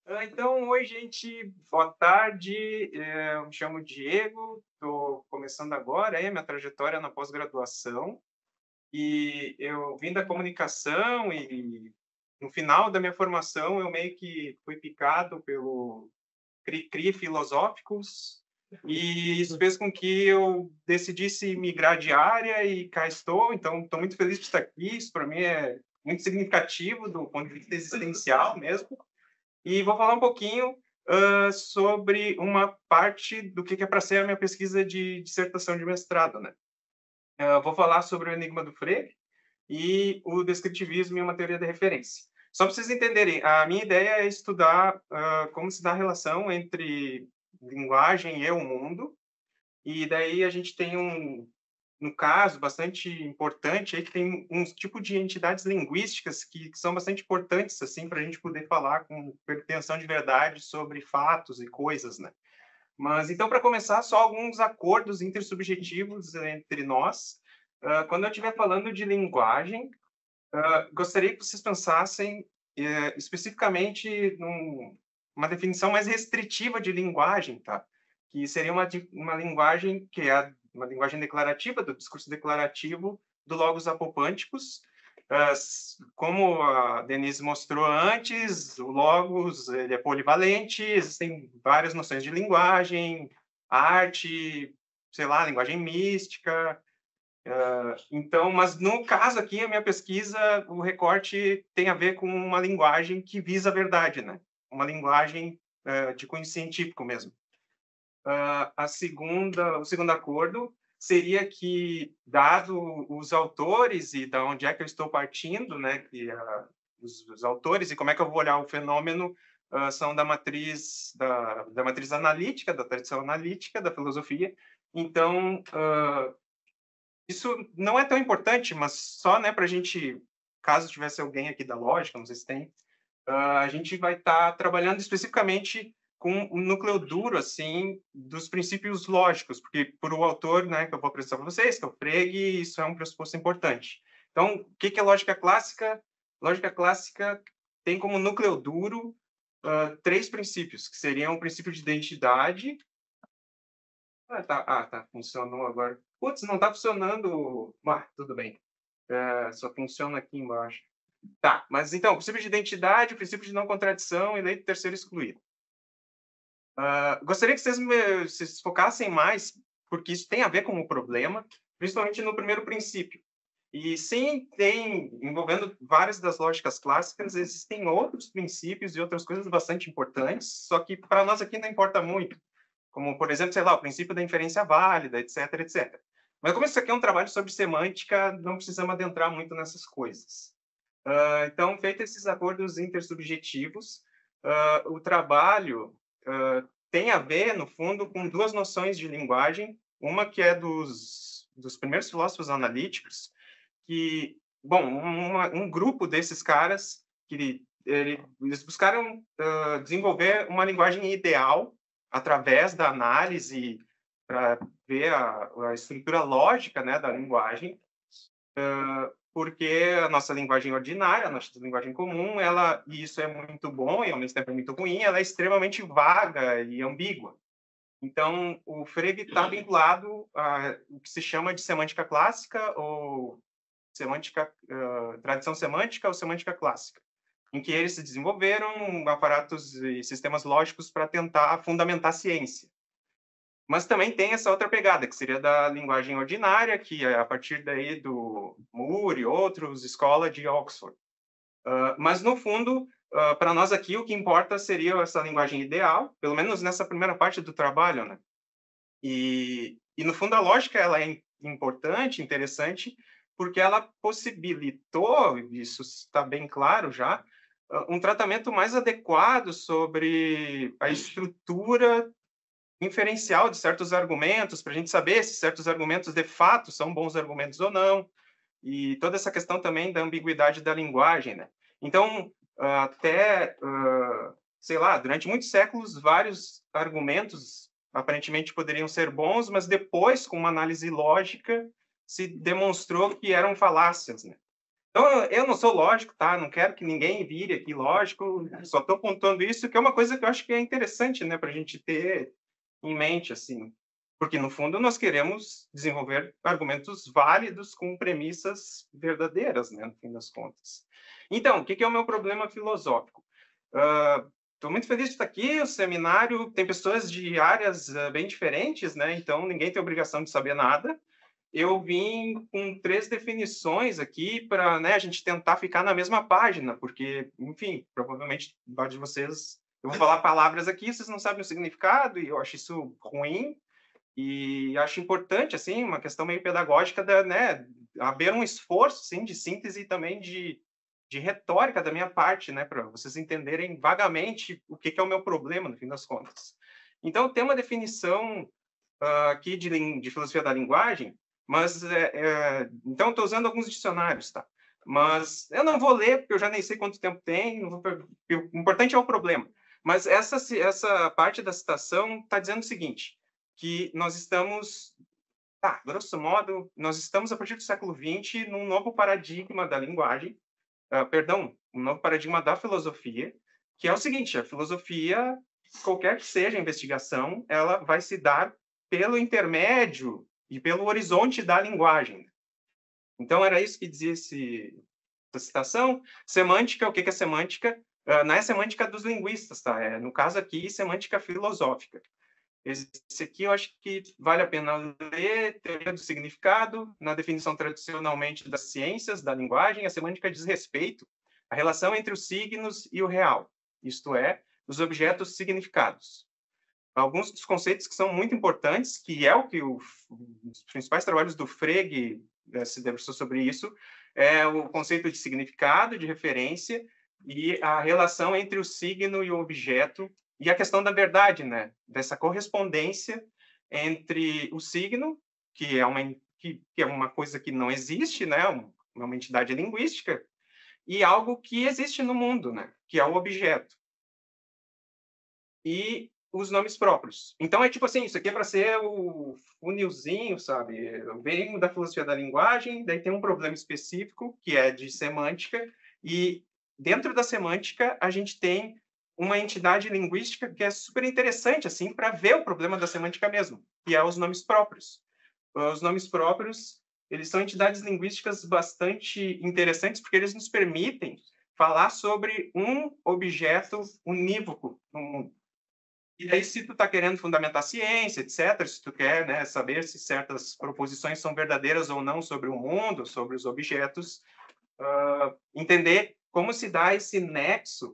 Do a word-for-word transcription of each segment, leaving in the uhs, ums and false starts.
Ah, então, oi, gente, boa tarde. eh, Eu me chamo Diego, estou começando agora aí a minha trajetória na pós-graduação e eu vim da comunicação e no final da minha formação eu meio que fui picado pelo cri-cri filosóficos e isso fez com que eu decidisse migrar de área e cá estou. Então, estou muito feliz de estar aqui. Isso para mim é muito significativo do ponto de vista existencial mesmo. E vou falar um pouquinho, hã, sobre uma parte do que que é para ser a minha pesquisa de dissertação de mestrado, né. Hã, vou falar sobre o enigma do Frege e o descritivismo em uma teoria da referência. Só para vocês entenderem, a minha ideia é estudar, hã, como se dá a relação entre linguagem e o mundo, e daí a gente tem um no caso, bastante importante aí, que tem uns tipo de entidades linguísticas que que são bastante importantes, assim, para a gente poder falar com pretensão de verdade sobre fatos e coisas, né. Mas então, para começar, só alguns acordos intersubjetivos entre nós. Hã, quando eu estiver falando de linguagem, hã, gostaria que vocês pensassem, eh, especificamente num uma definição mais restritiva de linguagem, tá, que seria uma di uma linguagem que é a uma linguagem declarativa, do discurso declarativo do logos apopânticos. Hã, s como a Denise mostrou antes, o logos, ele é polivalente, existem várias noções de linguagem, arte, sei lá, linguagem mística. Então, mas no caso aqui, a minha pesquisa, o recorte tem a ver com uma linguagem que visa a verdade, né, uma linguagem, hã, de cunho científico mesmo. Hã, a segunda o segundo acordo seria que, dado os autores e da onde é que eu estou partindo, né, que a os os autores e como é que eu vou olhar o fenômeno, hã, são da matriz da da matriz analítica, da tradição analítica, da filosofia. Então, hã, isso não é tão importante, mas só, né, para a gente, caso tivesse alguém aqui da lógica, não sei se tem, hã, a gente vai estar trabalhando especificamente com o núcleo duro, assim, dos princípios lógicos, porque por o autor, né, que eu vou apresentar para vocês, que é o Frege, isso é um pressuposto importante. Então, o que que é lógica clássica? Lógica clássica tem como núcleo duro, hã, três princípios, que seriam o princípio de identidade. Ah, tá. Ah, tá, funcionou agora. Putz, não tá funcionando. Ah, tudo bem. Eh, só funciona aqui embaixo. Tá, mas então, princípio de identidade, princípio de não contradição e lei do terceiro excluído. Ah, gostaria que vocês me vocês focassem mais, porque isso tem a ver com o problema, principalmente no primeiro princípio. E sim, tem, envolvendo várias das lógicas clássicas, existem outros princípios e outras coisas bastante importantes, só que para nós aqui não importa muito, como, por exemplo, sei lá, o princípio da inferência válida, etc, etcétera. Mas como isso aqui é um trabalho sobre semântica, não precisamos adentrar muito nessas coisas. Ah, então, feito esses acordos intersubjetivos, ah, o trabalho, ah, tem a ver, no fundo, com duas noções de linguagem. Uma que é dos, dos primeiros filósofos analíticos, que, bom, um, uma, um grupo desses caras que ele, eles buscaram uh, desenvolver uma linguagem ideal através da análise para ver a, a estrutura lógica, né, da linguagem, porque a nossa linguagem ordinária, a nossa linguagem comum, ela, e isso é muito bom e ao mesmo tempo é muito ruim, ela é extremamente vaga e ambígua. Então, o Frege está vinculado a o que se chama de semântica clássica ou semântica, uh, tradição semântica ou semântica clássica, em que eles se desenvolveram aparatos e sistemas lógicos para tentar fundamentar a ciência. Mas também tem essa outra pegada, que seria da linguagem ordinária, que é a partir daí do Moore e outros, escola de Oxford. Uh, mas, no fundo, uh, para nós aqui, o que importa seria essa linguagem ideal, pelo menos nessa primeira parte do trabalho, né? E, e no fundo, a lógica ela é importante, interessante, porque ela possibilitou, isso está bem claro já, um tratamento mais adequado sobre a estrutura inferencial de certos argumentos, para a gente saber se certos argumentos de fato são bons argumentos ou não, e toda essa questão também da ambiguidade da linguagem, né? Então, até, sei lá, durante muitos séculos, vários argumentos aparentemente poderiam ser bons, mas depois, com uma análise lógica, se demonstrou que eram falácias, né? Então, eu não sou lógico, tá? Não quero que ninguém vire aqui lógico, só estou apontando isso, que é uma coisa que eu acho que é interessante, né, para a gente ter em mente, assim. Porque, no fundo, nós queremos desenvolver argumentos válidos com premissas verdadeiras, né, no fim das contas. Então, o que, que é o meu problema filosófico? Estou uh, muito feliz de estar aqui, o seminário tem pessoas de áreas uh, bem diferentes, né, então ninguém tem obrigação de saber nada. Eu vim com três definições aqui para, né, a gente tentar ficar na mesma página, porque, enfim, provavelmente, vários de vocês, eu vou falar palavras aqui, vocês não sabem o significado, e eu acho isso ruim, e acho importante, assim, uma questão meio pedagógica, da, né, haver um esforço, assim, de síntese e também de, de retórica da minha parte, né, para vocês entenderem vagamente o que, que é o meu problema, no fim das contas. Então, tem uma definição uh, aqui de, de filosofia da linguagem, mas, é, é, então, estou usando alguns dicionários, tá? Mas eu não vou ler, porque eu já nem sei quanto tempo tem, vou, o importante é o problema. Mas essa, essa parte da citação está dizendo o seguinte, que nós estamos, tá, grosso modo, nós estamos, a partir do século vinte, num novo paradigma da linguagem, uh, perdão, um novo paradigma da filosofia, que é o seguinte, a filosofia, qualquer que seja a investigação, ela vai se dar pelo intermédio e pelo horizonte da linguagem. Então, era isso que dizia esse, essa citação. Semântica, o que é semântica? Uh, não é semântica dos linguistas, tá? É, no caso aqui, semântica filosófica. Esse aqui eu acho que vale a pena ler, teoria do significado, na definição tradicionalmente das ciências, da linguagem, a semântica diz respeito à relação entre os signos e o real, isto é, os objetos significados. Alguns dos conceitos que são muito importantes, que é o que o, os principais trabalhos do Frege eh, se debruçou sobre isso, é o conceito de significado, de referência, e a relação entre o signo e o objeto, e a questão da verdade, né? Dessa correspondência entre o signo, que é uma, que, que é uma coisa que não existe, né? Uma entidade linguística, e algo que existe no mundo, né? Que é o objeto. E os nomes próprios. Então, é tipo assim, isso aqui é para ser o funilzinho, sabe? Eu venho da filosofia da linguagem, daí tem um problema específico, que é de semântica, e dentro da semântica a gente tem uma entidade linguística que é super interessante, assim, para ver o problema da semântica mesmo, que é os nomes próprios. Os nomes próprios, eles são entidades linguísticas bastante interessantes, porque eles nos permitem falar sobre um objeto unívoco no mundo. E aí, se tu está querendo fundamentar a ciência, etcétera, se tu quer, né, saber se certas proposições são verdadeiras ou não sobre o mundo, sobre os objetos, uh, entender como se dá esse nexo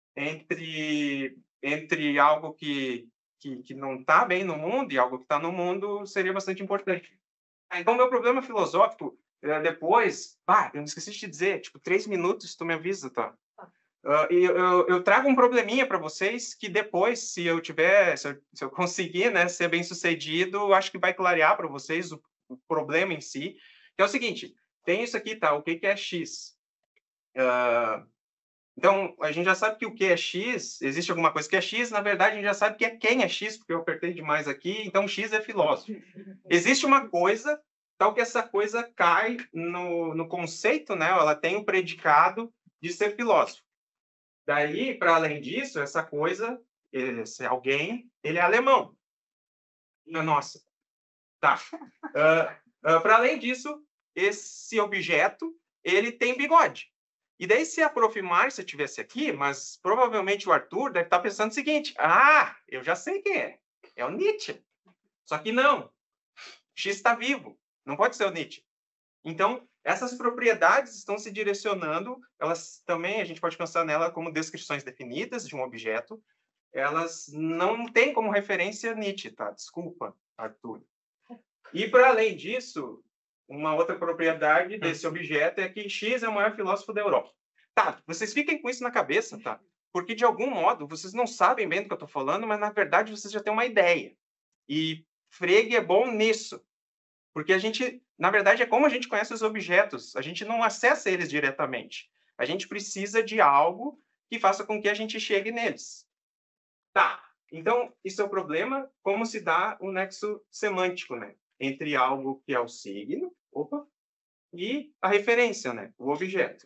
entre, entre algo que, que, que não está bem no mundo e algo que está no mundo seria bastante importante. Então, meu problema filosófico, é, depois... Ah, eu não esqueci de te dizer, tipo, três minutos tu me avisa, tá? Uh, e eu, eu trago um probleminha para vocês que depois, se eu tiver, se eu, se eu conseguir, né, ser bem sucedido, acho que vai clarear para vocês o, o problema em si. Que é o seguinte: tem isso aqui, tá? O que, que é X? Uh, então, a gente já sabe que o que é X, existe alguma coisa que é X, na verdade, a gente já sabe que é quem é X, porque eu apertei demais aqui, então X é filósofo. Existe uma coisa, tal que essa coisa cai no, no conceito, né? Ela tem o predicado de ser filósofo. Daí, para além disso, essa coisa, esse alguém, ele é alemão. Nossa. Tá. Uh, uh, para além disso, esse objeto, ele tem bigode. E daí, se a Prof. Márcia estivesse aqui, mas provavelmente o Arthur deve estar pensando o seguinte: ah, eu já sei quem é. É o Nietzsche. Só que não. X está vivo. Não pode ser o Nietzsche. Então, essas propriedades estão se direcionando, elas também, a gente pode pensar nela como descrições definidas de um objeto, elas não têm como referência Nietzsche, tá? Desculpa, Arthur. E, para além disso, uma outra propriedade desse objeto é que X é o maior filósofo da Europa. Tá, vocês fiquem com isso na cabeça, tá? Porque, de algum modo, vocês não sabem bem do que eu estou falando, mas, na verdade, vocês já têm uma ideia. E Frege é bom nisso. Porque a gente, na verdade, é como a gente conhece os objetos. A gente não acessa eles diretamente. A gente precisa de algo que faça com que a gente chegue neles. Tá. Então, isso é o problema. Como se dá o nexo semântico, né? Entre algo que é o signo... Opa! e a referência, né? O objeto.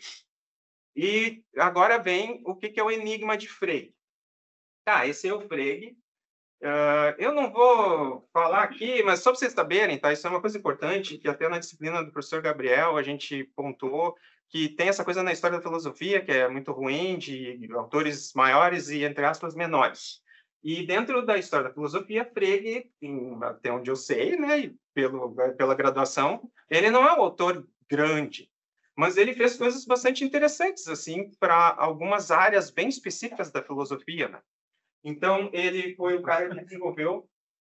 E agora vem o que, que é o enigma de Frege. Tá, esse é o Frege. Uh, eu não vou falar aqui, mas só para vocês saberem, tá? Isso é uma coisa importante, que até na disciplina do professor Gabriel a gente pontuou, que tem essa coisa na história da filosofia, que é muito ruim, de autores maiores e, entre aspas, menores. E dentro da história da filosofia, Frege, até onde eu sei, né, pelo, pela graduação, ele não é um autor grande, mas ele fez coisas bastante interessantes, assim, para algumas áreas bem específicas da filosofia, né? Então, ele foi o cara que desenvolveu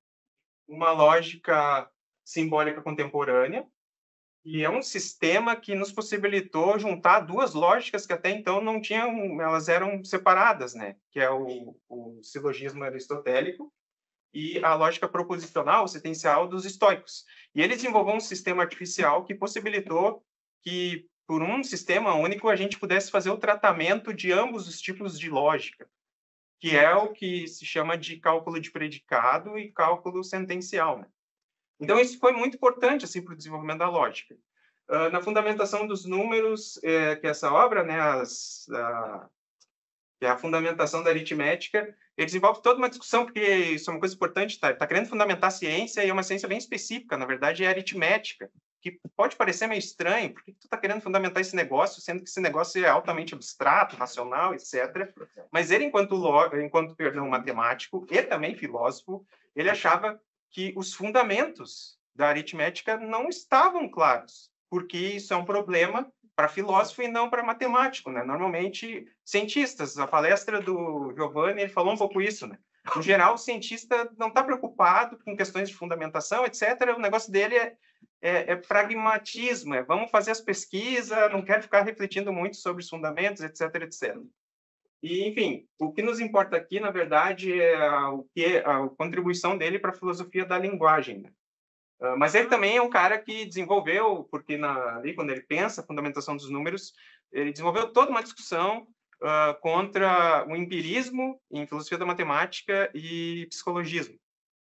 uma lógica simbólica contemporânea, e é um sistema que nos possibilitou juntar duas lógicas que até então não tinham, elas eram separadas, né? Que é o, o silogismo aristotélico e a lógica proposicional, sentencial dos estoicos. E ele desenvolveu um sistema artificial que possibilitou que, por um sistema único, a gente pudesse fazer o tratamento de ambos os tipos de lógica, que é o que se chama de cálculo de predicado e cálculo sentencial, né? Então, isso foi muito importante assim, para o desenvolvimento da lógica. Uh, na fundamentação dos números, é, que é essa obra, né, as, a, que é a fundamentação da aritmética, ele desenvolve toda uma discussão, porque isso é uma coisa importante, tá? Ele está querendo fundamentar a ciência, e é uma ciência bem específica, na verdade é aritmética, que pode parecer meio estranho, por que tu está querendo fundamentar esse negócio, sendo que esse negócio é altamente abstrato, racional, etcétera. Mas ele, enquanto, enquanto perdão, matemático e também filósofo, ele achava que os fundamentos da aritmética não estavam claros, porque isso é um problema para filósofo e não para matemático, né? Normalmente, cientistas, a palestra do Giovanni, ele falou um pouco isso, né? No geral, o cientista não está preocupado com questões de fundamentação, etcétera. O negócio dele é, é, é pragmatismo, é vamos fazer as pesquisas, não quero ficar refletindo muito sobre os fundamentos, etcétera, etcétera. E, enfim, o que nos importa aqui, na verdade, é a, o que é a contribuição dele para a filosofia da linguagem, né? Uh, mas ele também é um cara que desenvolveu, porque na, ali, quando ele pensa a fundamentação dos números, ele desenvolveu toda uma discussão uh, contra o empirismo em filosofia da matemática e psicologismo.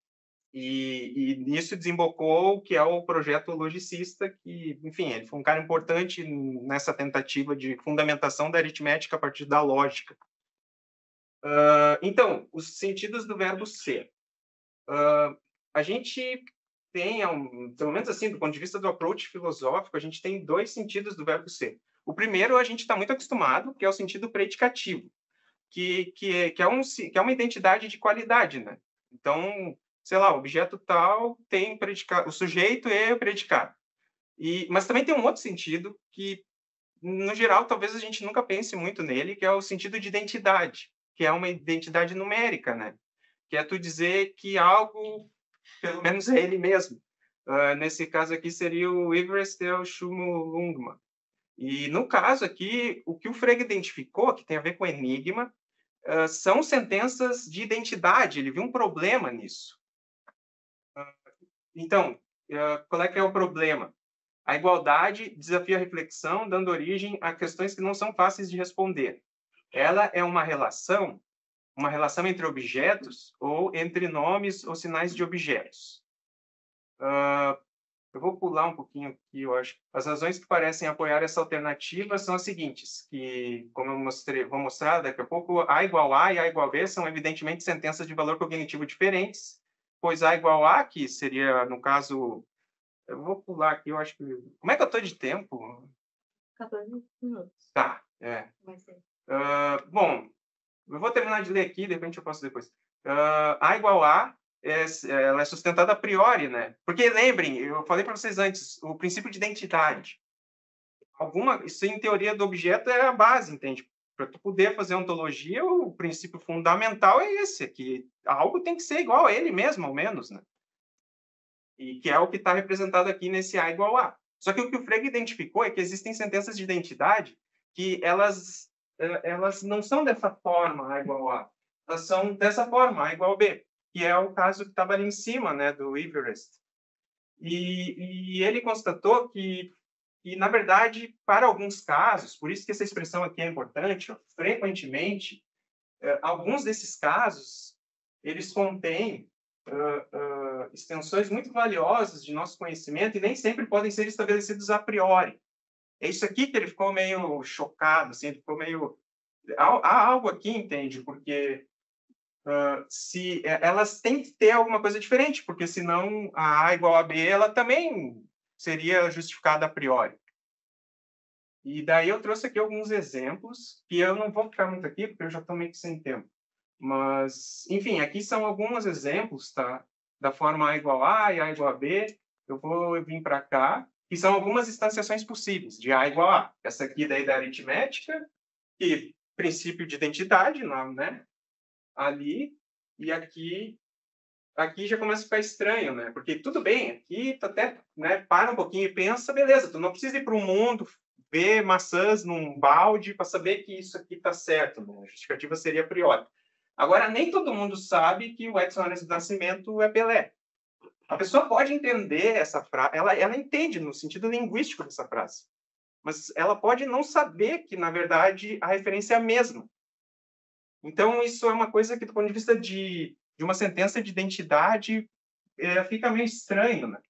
E, e nisso desembocou o que é o projeto logicista, que, enfim, ele foi um cara importante nessa tentativa de fundamentação da aritmética a partir da lógica. Uh, então, os sentidos do verbo ser. Uh, a gente tem, um, pelo menos assim, do ponto de vista do approach filosófico, a gente tem dois sentidos do verbo ser. O primeiro, a gente está muito acostumado, que é o sentido predicativo, que, que, é, que, é um, que é uma identidade de qualidade, né? Então, sei lá, o objeto tal tem predicado, o sujeito é o predicado. E, mas também tem um outro sentido que, no geral, talvez a gente nunca pense muito nele, que é o sentido de identidade, que é uma identidade numérica, né? Que é tu dizer que algo, pelo menos é ele mesmo. Uh, nesse caso aqui seria o Everestel Chumulungma. E no caso aqui, o que o Frege identificou, que tem a ver com enigma, uh, são sentenças de identidade. Ele viu um problema nisso. Uh, então, uh, qual é que é o problema? A igualdade desafia a reflexão, dando origem a questões que não são fáceis de responder. Ela é uma relação uma relação entre objetos ou entre nomes ou sinais de objetos. Uh, eu vou pular um pouquinho aqui, eu acho. As razões que parecem apoiar essa alternativa são as seguintes, que, como eu mostrei, vou mostrar daqui a pouco, A igual A e A igual B são, evidentemente, sentenças de valor cognitivo diferentes, pois A igual A, que seria, no caso... Eu vou pular aqui, eu acho que... Como é que eu estou de tempo? quatorze minutos. Tá, é. Vai ser. Uh, bom, eu vou terminar de ler aqui, de repente eu posso depois. Uh, A igual A, é, ela é sustentada a priori, né? Porque lembrem, eu falei para vocês antes, o princípio de identidade. Alguma, isso em teoria do objeto é a base, entende? Para tu poder fazer ontologia, o princípio fundamental é esse, que algo tem que ser igual a ele mesmo, ao menos, né? E que é o que está representado aqui nesse A igual A. Só que o que o Frege identificou é que existem sentenças de identidade que elas elas não são dessa forma, A igual A. Elas são dessa forma, A igual B, que é o caso que estava ali em cima, né, do Everest. E, e ele constatou que, que, na verdade, para alguns casos, por isso que essa expressão aqui é importante, ó, frequentemente, eh, alguns desses casos, eles contêm uh, uh, extensões muito valiosas de nosso conhecimento e nem sempre podem ser estabelecidos a priori. É isso aqui que ele ficou meio chocado, assim, ele ficou meio... Há, há algo aqui, entende? Porque uh, se elas têm que ter alguma coisa diferente, porque senão a A igual a B, ela também seria justificada a priori. E daí eu trouxe aqui alguns exemplos, que eu não vou ficar muito aqui, porque eu já estou meio que sem tempo. Mas, enfim, aqui são alguns exemplos, tá? Da forma A igual a A e A igual a B. Eu vou vir para cá, que são algumas instanciações possíveis de A igual a A. Essa aqui daí da aritmética, que princípio de identidade, não, né? Ali, e aqui, aqui já começa a ficar estranho, né? Porque tudo bem, aqui tu até, né, para um pouquinho e pensa, beleza, tu não precisa ir para o mundo ver maçãs num balde para saber que isso aqui está certo, né? A justificativa seria a priori. Agora, nem todo mundo sabe que o Edson Arantes do Nascimento é Pelé. A pessoa pode entender essa frase, ela, ela entende no sentido linguístico dessa frase, mas ela pode não saber que, na verdade, a referência é a mesma. Então, isso é uma coisa que, do ponto de vista de, de uma sentença de identidade, é, fica meio estranho, né?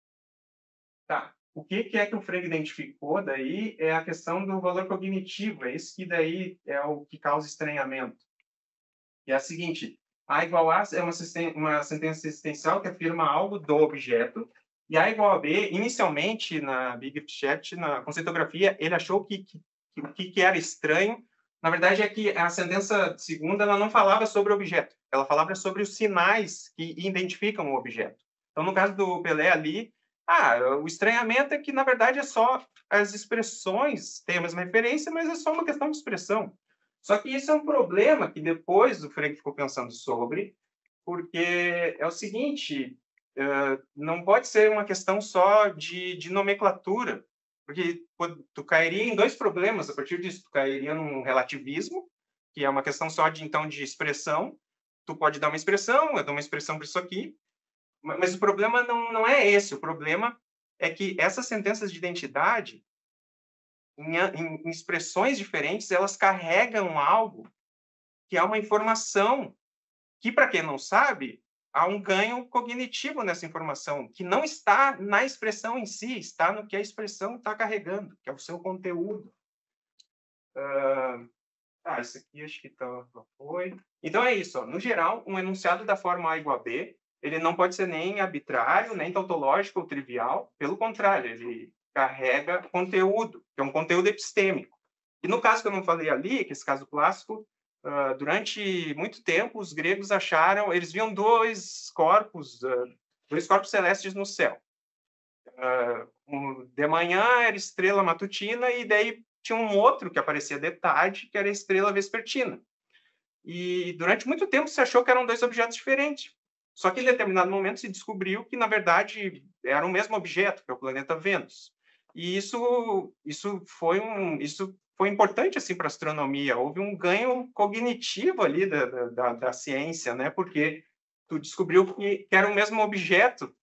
Tá. O que, que é que o Frege identificou daí é a questão do valor cognitivo. É isso que daí é o que causa estranhamento. E é a seguinte: A igual a é uma, uma sentença existencial que afirma algo do objeto, e A igual a B, inicialmente, na Big Chat, na conceitografia, ele achou que, que, que o que, que era estranho, na verdade, é que a sentença segunda ela não falava sobre o objeto, ela falava sobre os sinais que identificam o objeto. Então, no caso do Pelé ali, ah, o estranhamento é que, na verdade, é só as expressões têm a mesma referência, mas é só uma questão de expressão. Só que isso é um problema que depois o Frege ficou pensando sobre, porque é o seguinte, uh, não pode ser uma questão só de, de nomenclatura, porque tu cairia em dois problemas a partir disso. Tu cairia num relativismo, que é uma questão só de, então, de expressão. Tu pode dar uma expressão, eu dou uma expressão para isso aqui, mas o problema não, não é esse. O problema é que essas sentenças de identidade, Em, em, em expressões diferentes, elas carregam algo que é uma informação que, para quem não sabe, há um ganho cognitivo nessa informação, que não está na expressão em si, está no que a expressão está carregando, que é o seu conteúdo. Uh, ah, isso aqui acho que tá, foi. Então é isso. Ó. No geral, um enunciado da forma A igual a B, ele não pode ser nem arbitrário, nem tautológico ou trivial. Pelo contrário, ele carrega conteúdo, que é um conteúdo epistêmico. E no caso que eu não falei ali, que esse caso clássico, uh, durante muito tempo, os gregos acharam, eles viam dois corpos, uh, dois corpos celestes no céu. Uh, um, de manhã era estrela matutina e daí tinha um outro que aparecia de tarde, que era a estrela vespertina. E durante muito tempo se achou que eram dois objetos diferentes. Só que em determinado momento se descobriu que, na verdade, era o mesmo objeto, que é o planeta Vênus. E isso, isso, foi, um, isso foi importante assim, para a astronomia. Houve um ganho cognitivo ali da, da, da ciência, né? Porque tu descobriu que, que era o mesmo objeto.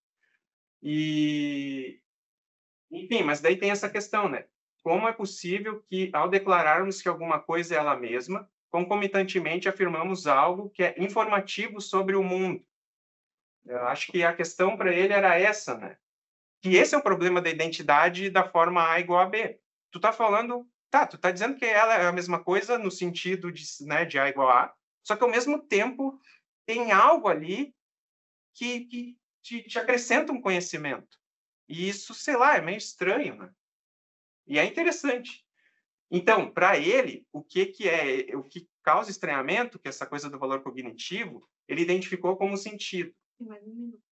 E, enfim, mas daí tem essa questão, né? Como é possível que, ao declararmos que alguma coisa é ela mesma, concomitantemente afirmamos algo que é informativo sobre o mundo? Eu acho que a questão para ele era essa, né? Que esse é o problema da identidade da forma A igual a B. Tu está falando, tá, tu está dizendo que ela é a mesma coisa no sentido de, né, de A igual a A, só que ao mesmo tempo tem algo ali que, que te, te acrescenta um conhecimento. E isso, sei lá, é meio estranho, né? E é interessante. Então, para ele, o que, que é, o que causa estranhamento, que é essa coisa do valor cognitivo, ele identificou como sentido. Tem mais um minuto.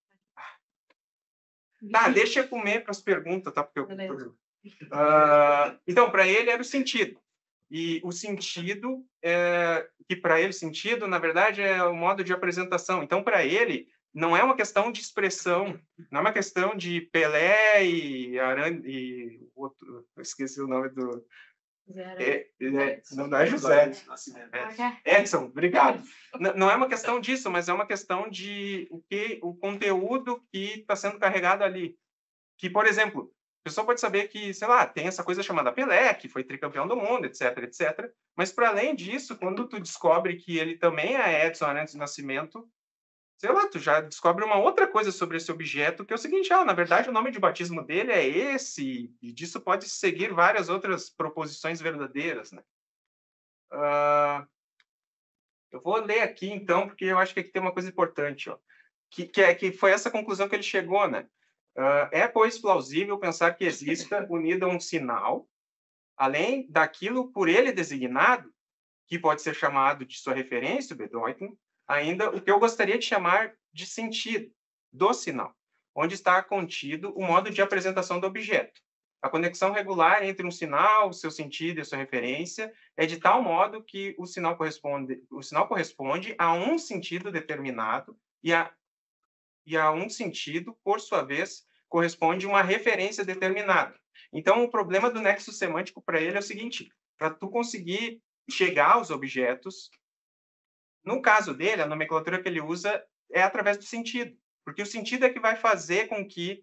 Tá, deixa eu comer para as perguntas, tá? Porque eu... Uh, então, para ele era o sentido. E o sentido, é, que para ele sentido, na verdade, é o modo de apresentação. Então, para ele, não é uma questão de expressão, não é uma questão de Pelé e Aran... e outro, eu esqueci o nome do... É, é, não, não é José. É, Edson, obrigado. Não, não é uma questão disso, mas é uma questão de o, que, o conteúdo que está sendo carregado ali. Que, por exemplo, a pessoa pode saber que, sei lá, tem essa coisa chamada Pelé, que foi tricampeão do mundo, etc, etcétera. Mas, para além disso, quando tu descobre que ele também é Edson Arantes do Nascimento, sei lá, tu já descobre uma outra coisa sobre esse objeto, que é o seguinte, ah, na verdade o nome de batismo dele é esse, e disso pode seguir várias outras proposições verdadeiras, né? Uh, eu vou ler aqui, então, porque eu acho que aqui tem uma coisa importante, ó, que, que, é, que foi essa conclusão que ele chegou, né? Uh, é, pois, plausível pensar que exista, unido a um sinal, além daquilo por ele designado, que pode ser chamado de sua referência, o Bedeutung, ainda o que eu gostaria de chamar de sentido do sinal, onde está contido o modo de apresentação do objeto. A conexão regular entre um sinal, seu sentido e a sua referência é de tal modo que o sinal corresponde, o sinal corresponde a um sentido determinado e a, e a um sentido, por sua vez, corresponde a uma referência determinada. Então, o problema do nexo semântico para ele é o seguinte: para tu conseguir chegar aos objetos, no caso dele, a nomenclatura que ele usa é através do sentido, porque o sentido é que vai fazer com que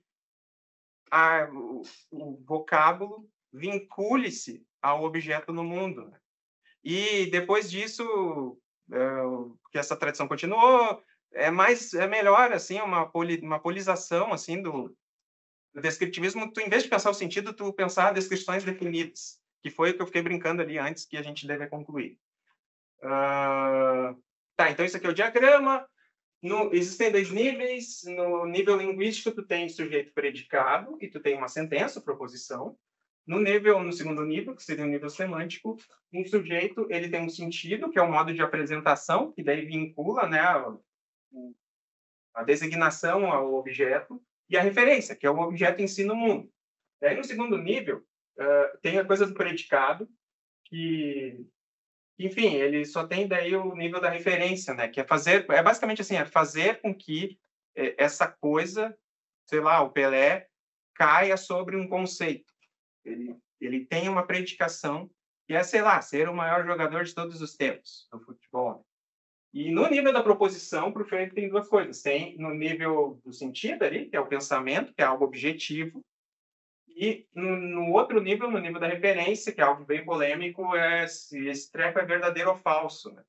a, o, o vocábulo vincule-se ao objeto no mundo. E depois disso, é, que essa tradição continuou, é mais é melhor assim uma poli, uma polização assim do, do descritivismo. Tu, em vez de pensar o sentido, tu pensar descrições definidas, que foi o que eu fiquei brincando ali antes, que a gente deve concluir. Uh, tá, então isso aqui é o diagrama. No, existem dois níveis. No nível linguístico, tu tem sujeito predicado e tu tem uma sentença, proposição. No nível, no segundo nível, que seria o nível semântico, um sujeito ele tem um sentido, que é o modo de apresentação, que daí vincula, né, a, a designação ao objeto, e a referência, que é o objeto em si no mundo. Daí, no segundo nível, uh, tem a coisa do predicado, que enfim, ele só tem daí o nível da referência, né? Que é fazer, é basicamente assim, é fazer com que essa coisa, sei lá, o Pelé caia sobre um conceito. Ele, ele tem uma predicação que é, sei lá, ser o maior jogador de todos os tempos do futebol. E no nível da proposição, para o Freire tem duas coisas. Tem no nível do sentido ali, que é o pensamento, que é algo objetivo, e no, no outro nível, no nível da referência, que é algo bem polêmico, é se esse treco é verdadeiro ou falso. Né?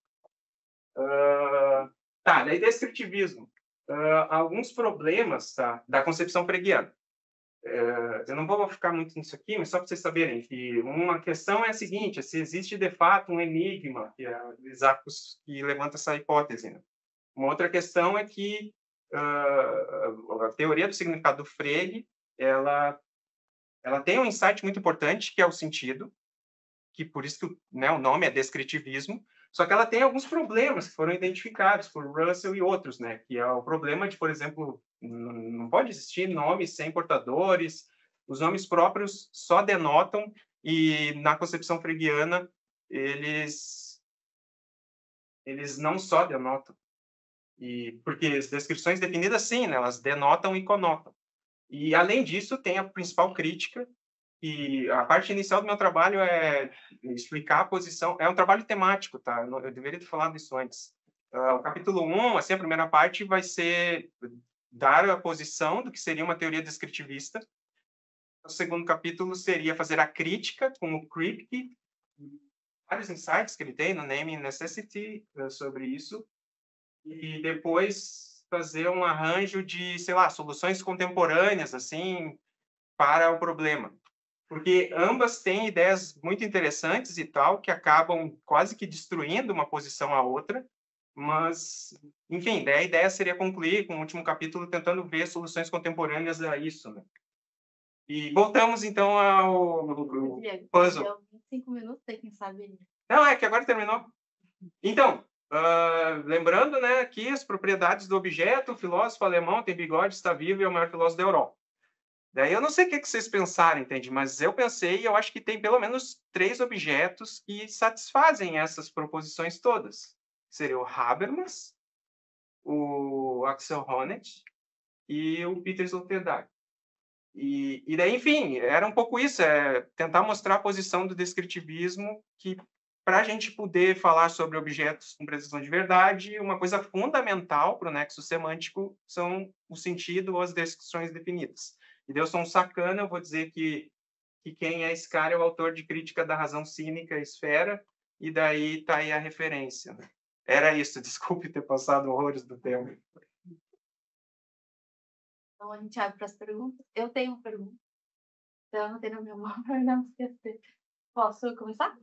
Uh, tá, daí descritivismo. Uh, alguns problemas tá, da concepção freguiana. Uh, eu não vou ficar muito nisso aqui, mas só para vocês saberem que uma questão é a seguinte: se existe de fato um enigma, que é o Isacus que levanta essa hipótese. Né? Uma outra questão é que uh, a teoria do significado do Frege, ela ela tem um insight muito importante, que é o sentido, que por isso que né, o nome é descritivismo, só que ela tem alguns problemas que foram identificados por Russell e outros, né, que é o problema de, por exemplo, não pode existir nomes sem portadores, os nomes próprios só denotam, e na concepção freguiana, eles, eles não só denotam, e, porque as descrições definidas, sim, né, elas denotam e conotam. E, além disso, tem a principal crítica, e a parte inicial do meu trabalho é explicar a posição. É um trabalho temático, tá? Eu, não, eu deveria ter falado isso antes. Uh, o capítulo um, assim, a primeira parte vai ser dar a posição do que seria uma teoria descritivista. O segundo capítulo seria fazer a crítica com o Kripke, vários insights que ele tem no Naming Necessity uh, sobre isso. E depois fazer um arranjo de, sei lá, soluções contemporâneas, assim, para o problema. Porque ambas têm ideias muito interessantes e tal, que acabam quase que destruindo uma posição à outra, mas, enfim, daí a ideia seria concluir com o último capítulo tentando ver soluções contemporâneas a isso, né? E voltamos, então, ao puzzle. Deu vinte e cinco minutos, quem sabe... Não, é que agora terminou. Então, Uh, lembrando, né, aqui as propriedades do objeto, o filósofo alemão tem bigode, está vivo e é o maior filósofo da Europa. Daí eu não sei o que, que vocês pensaram, entende? Mas eu pensei e eu acho que tem pelo menos três objetos que satisfazem essas proposições todas. Seria o Habermas, o Axel Honneth e o Peter Sloterdijk. E, e daí, enfim, era um pouco isso, é tentar mostrar a posição do descritivismo que para a gente poder falar sobre objetos com precisão de verdade, uma coisa fundamental para o nexo semântico são o sentido ou as descrições definidas. E daí eu sou um sacana, eu vou dizer que, que quem é esse cara é o autor de Crítica da Razão Cínica, Esfera, e daí está aí a referência. Né? Era isso, desculpe ter passado horrores do tempo. Então a gente abre para as perguntas. Eu tenho uma pergunta. Então eu não tenho na minha mão para não esquecer. Posso começar?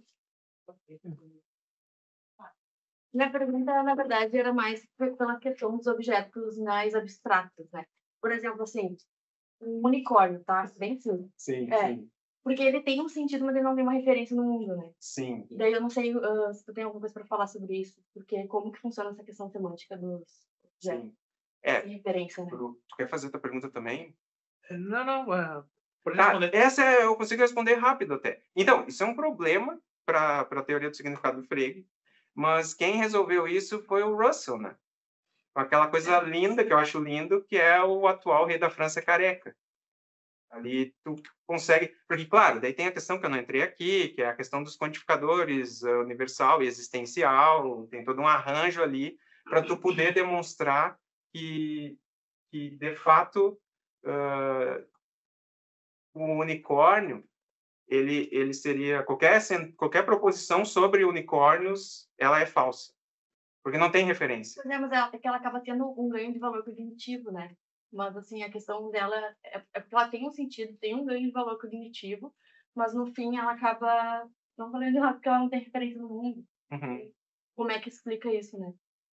Minha pergunta, na verdade, era mais pela questão dos objetos mais abstratos, né? Por exemplo, assim, um unicórnio, tá? Bem simples. Sim, É. sim. Porque ele tem um sentido, mas ele não tem uma referência no mundo, né? Sim. E daí eu não sei uh, se tu tem alguma coisa para falar sobre isso, porque como que funciona essa questão semântica dos objetos? Sim. É, sem referência, né? Pro- tu quer fazer a tua pergunta também? Não, não, uh, por Ah, responder. essa é- eu consigo responder rápido até. Então, isso é um problema para a teoria do significado do Frege, mas quem resolveu isso foi o Russell, né? Com aquela coisa linda, que eu acho lindo, que é o atual rei da França careca. Ali tu consegue... Porque, claro, daí tem a questão que eu não entrei aqui, que é a questão dos quantificadores uh, universal e existencial, tem todo um arranjo ali para tu poder demonstrar que, que de fato, uh, o unicórnio, ele, ele seria... Qualquer, qualquer proposição sobre unicórnios, ela é falsa, porque não tem referência. Pois é, mas ela, é que ela acaba tendo um ganho de valor cognitivo, né? Mas, assim, a questão dela é, é porque ela tem um sentido, tem um ganho de valor cognitivo, mas, no fim, ela acaba não valendo nada porque ela não tem referência no mundo. Uhum. Como é que explica isso, né?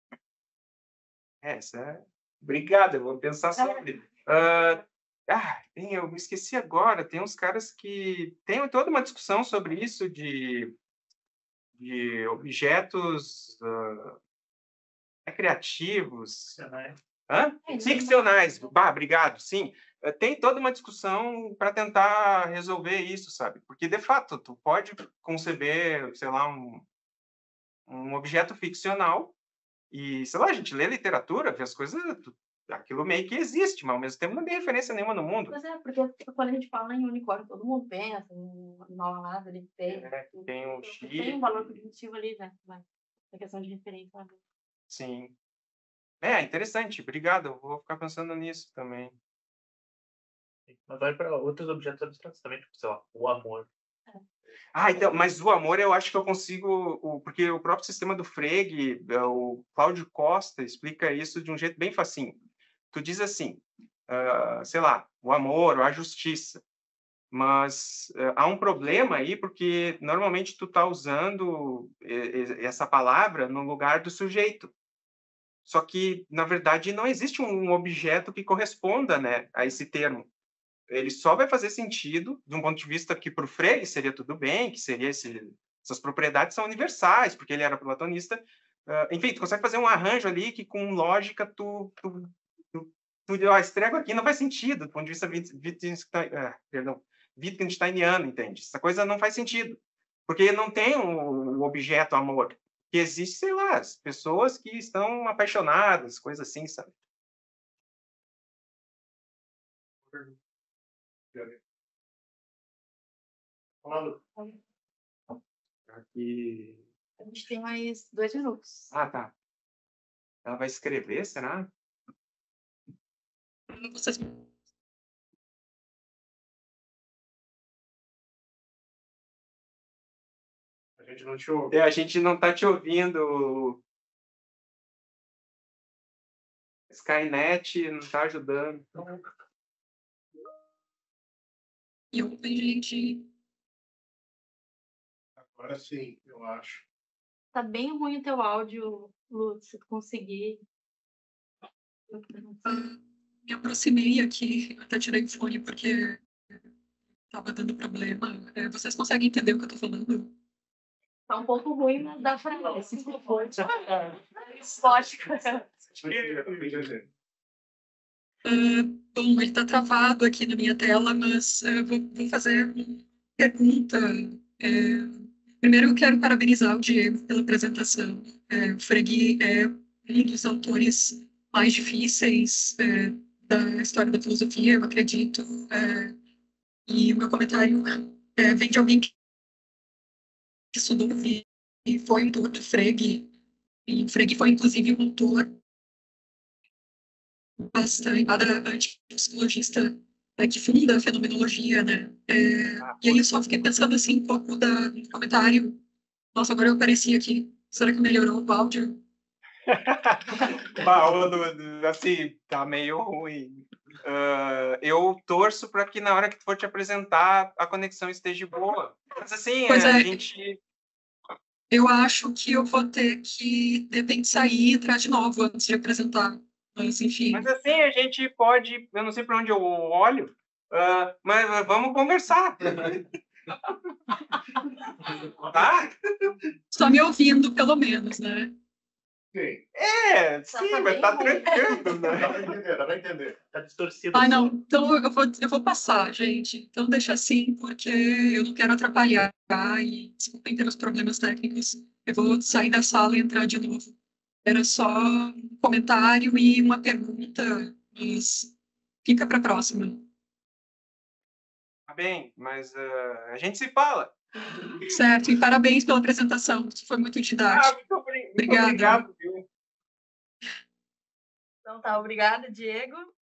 Essa é... Obrigado, eu vou pensar sobre. Uh, ah, tem, eu me esqueci agora. Tem uns caras que tem toda uma discussão sobre isso de, de objetos uh, criativos. Hã? Ficcionais. Bah, obrigado. Sim, tem toda uma discussão para tentar resolver isso, sabe? Porque de fato tu pode conceber, sei lá, um, um objeto ficcional. E, sei lá, a gente lê literatura, vê as coisas, aquilo meio que existe, mas ao mesmo tempo não tem referência nenhuma no mundo. Mas é, porque quando a gente fala em unicórnio, todo mundo pensa em animal alado, ele tem, É, tem um então, tem um valor cognitivo ali, né? Mas a questão de referência. Né? Sim. É, interessante, obrigado, eu vou ficar pensando nisso também. Mas vai para outros objetos abstratos também, tipo, sei lá, o amor. Ah, então, mas o amor eu acho que eu consigo, o, porque o próprio sistema do Frege, o Cláudio Costa explica isso de um jeito bem facinho. Tu diz assim, uh, sei lá, o amor, a justiça, mas uh, há um problema aí porque normalmente tu tá usando essa palavra no lugar do sujeito. Só que, na verdade, não existe um objeto que corresponda, né, a esse termo. Ele só vai fazer sentido de um ponto de vista que para o Frege seria tudo bem, que seria esse, essas propriedades são universais, porque ele era platonista. Uh, enfim, tu consegue fazer um arranjo ali que com lógica tu, tu, tu, tu ó, esse treco aqui não faz sentido do ponto de vista Wittgenstein, uh, perdão, Wittgensteiniano, entende? Essa coisa não faz sentido, porque não tem um, um objeto amor, que existe, sei lá, as pessoas que estão apaixonadas, coisas assim, sabe? Falando. Aqui. A gente tem mais dois minutos. Ah, tá. Ela vai escrever, será? Vocês... A gente não te ouve. É, a gente não tá te ouvindo. Skynet não tá ajudando. E eu, gente... Agora sim, eu acho. Tá bem ruim o teu áudio, Lu, se tu conseguir. Me aproximei aqui, até tirei o fone porque tava dando problema. É, vocês conseguem entender o que eu tô falando? Tá um pouco ruim, mas dá pra ver. Se for, lógico. Uh, bom, ele tá travado aqui na minha tela, mas uh, vou, vou fazer uma pergunta. É, primeiro, eu quero parabenizar o Diego pela apresentação. É, o Frege é um dos autores mais difíceis é, da história da filosofia, eu acredito. É, e o meu comentário é, vem de alguém que estudou e foi um autor do Frege. E o Frege foi, inclusive, um autor bastante antipsicologista é, que funda a fenomenologia, né? É, e aí eu só fiquei pensando assim um pouco da, no comentário. Nossa, agora eu apareci aqui. Será que melhorou o áudio? Bah, ô, Duda, assim, tá meio ruim. Ah, eu torço para que na hora que tu for te apresentar, a conexão esteja boa. Mas assim, Pois a é. gente... Eu acho que eu vou ter que, de repente, sair e entrar de novo antes de apresentar. Mas, enfim. Mas assim, a gente pode... Eu não sei para onde eu olho, ah, mas vamos conversar. Tá? Está me ouvindo, pelo menos, né? Sim, É, sim, tá mas bem tá ruim. trancando, dá né? pra entender, dá pra entender. Tá distorcido. Ah, o não. som. Então eu vou, eu vou passar, gente. Então deixa assim, porque eu não quero atrapalhar. E desculpem pelos problemas técnicos. Eu vou sair da sala e entrar de novo. Era só um comentário e uma pergunta, mas fica para a próxima. Tá bem, mas ah, a gente se fala. Certo? E parabéns pela apresentação. Foi muito Ah, didático. muito, obri- muito Obrigada. obrigado, viu? Então tá, obrigada, Diego.